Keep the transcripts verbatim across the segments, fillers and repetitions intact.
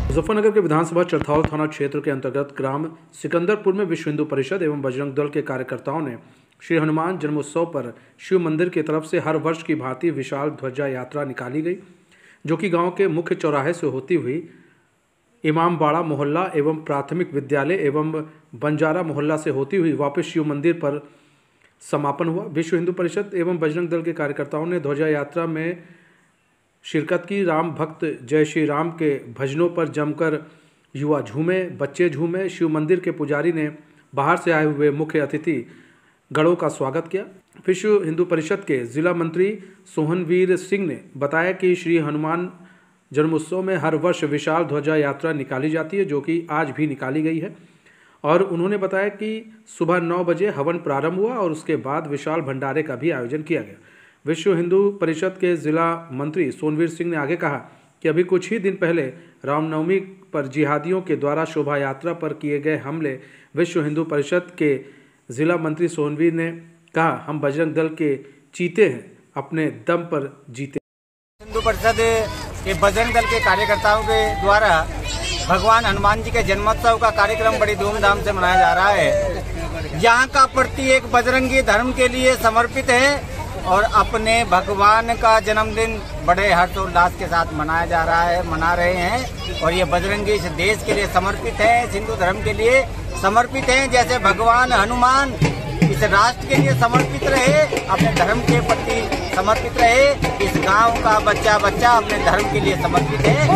मुजफ्फरनगर के विधानसभा चरथौल थाना क्षेत्र के अंतर्गत ग्राम सिकंदरपुर में विश्व हिंदू परिषद एवं बजरंग दल के कार्यकर्ताओं ने श्री हनुमान जन्मोत्सव पर शिव मंदिर की तरफ से हर वर्ष की भांति विशाल ध्वजा यात्रा निकाली गई, जो कि गांव के मुख्य चौराहे से होती हुई इमामबाड़ा मोहल्ला एवं प्राथमिक विद्यालय एवं बंजारा मोहल्ला से होती हुई वापस शिव मंदिर पर समापन हुआ। विश्व हिंदू परिषद एवं बजरंग दल के कार्यकर्ताओं ने ध्वजा यात्रा में शिरकत की। राम भक्त जय श्री राम के भजनों पर जमकर युवा झूमे, बच्चे झूमे। शिव मंदिर के पुजारी ने बाहर से आए हुए मुख्य अतिथि गणों का स्वागत किया। विश्व हिंदू परिषद के जिला मंत्री सोहनवीर सिंह ने बताया कि श्री हनुमान जन्मोत्सव में हर वर्ष विशाल ध्वजा यात्रा निकाली जाती है, जो कि आज भी निकाली गई है। और उन्होंने बताया कि सुबह नौ बजे हवन प्रारंभ हुआ और उसके बाद विशाल भंडारे का भी आयोजन किया गया। विश्व हिंदू परिषद के जिला मंत्री सोनवीर सिंह ने आगे कहा कि अभी कुछ ही दिन पहले रामनवमी पर जिहादियों के द्वारा शोभा यात्रा पर किए गए हमले विश्व हिंदू परिषद के जिला मंत्री सोनवीर ने कहा, हम बजरंग दल के चीते हैं, अपने दम पर जीते। हिंदू परिषद के बजरंग दल के कार्यकर्ताओं के द्वारा भगवान हनुमान जी के जन्मोत्सव का कार्यक्रम बड़ी धूमधाम से मनाया जा रहा है। यहाँ का प्रत्येक बजरंगी धर्म के लिए समर्पित है और अपने भगवान का जन्मदिन बड़े हर्षोल्लास के साथ मनाया जा रहा है, मना रहे हैं। और ये बजरंगी इस देश के लिए समर्पित है, हिंदू धर्म के लिए समर्पित हैं। जैसे भगवान हनुमान इस राष्ट्र के लिए समर्पित रहे, अपने धर्म के प्रति समर्पित रहे, इस गांव का बच्चा बच्चा अपने धर्म के लिए समर्पित है।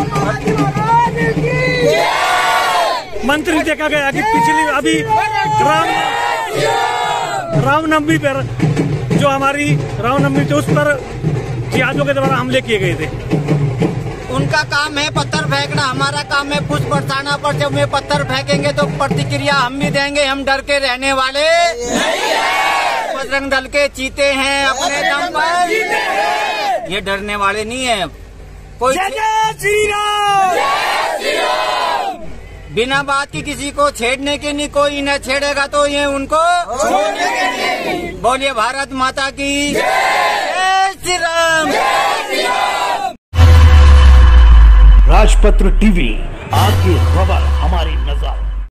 मंत्री देखा गया कि पिछली अभी राम रामनवमी पर जो हमारी रामनवमी थी उस पर जिहादियों के द्वारा हमले किए गए थे। उनका काम है पत्थर फेंकना, हमारा काम है पुष्प बरसाना। पर जब वे पत्थर फेंकेंगे तो प्रतिक्रिया हम भी देंगे, हम डर के रहने वाले नहीं है। बजरंग दल के चीते हैं, अपने दम पर ये डरने वाले नहीं है। कोई बिना बात की किसी को छेड़ने की नहीं, कोई न छेड़ेगा तो ये उनको छोड़ने के नहीं। बोलिए भारत माता की जय श्री राम। राजपत्र टीवी, आपकी खबर हमारी नजर।